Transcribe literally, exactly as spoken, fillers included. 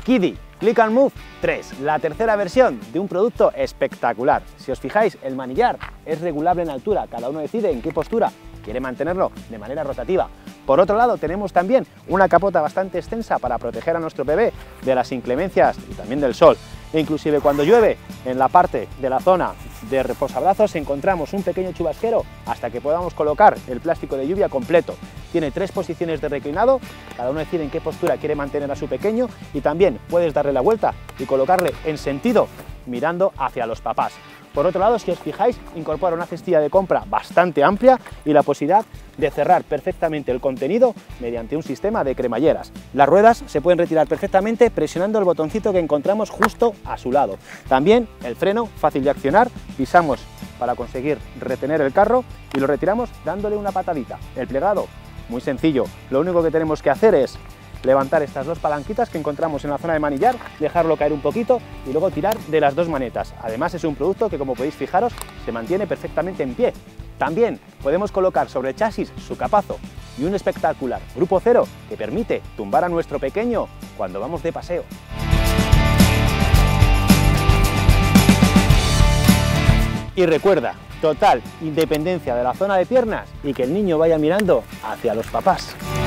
Kiddy Click and Move tres, la tercera versión de un producto espectacular. Si os fijáis, el manillar es regulable en altura, cada uno decide en qué postura quiere mantenerlo de manera rotativa. Por otro lado, tenemos también una capota bastante extensa para proteger a nuestro bebé de las inclemencias y también del sol. E inclusive cuando llueve, en la parte de la zona de reposabrazos encontramos un pequeño chubasquero hasta que podamos colocar el plástico de lluvia completo. Tiene tres posiciones de reclinado, cada uno decide en qué postura quiere mantener a su pequeño y también puedes darle la vuelta y colocarle en sentido mirando hacia los papás. Por otro lado, si os fijáis, incorpora una cestilla de compra bastante amplia y la posibilidad de cerrar perfectamente el contenido mediante un sistema de cremalleras. Las ruedas se pueden retirar perfectamente presionando el botoncito que encontramos justo a su lado. También el freno, fácil de accionar, pisamos para conseguir retener el carro y lo retiramos dándole una patadita. El plegado, muy sencillo, lo único que tenemos que hacer es levantar estas dos palanquitas que encontramos en la zona de manillar, dejarlo caer un poquito y luego tirar de las dos manetas. Además es un producto que, como podéis fijaros, se mantiene perfectamente en pie. También podemos colocar sobre el chasis su capazo y un espectacular grupo cero que permite tumbar a nuestro pequeño cuando vamos de paseo. Y recuerda, total independencia de la zona de piernas y que el niño vaya mirando hacia los papás.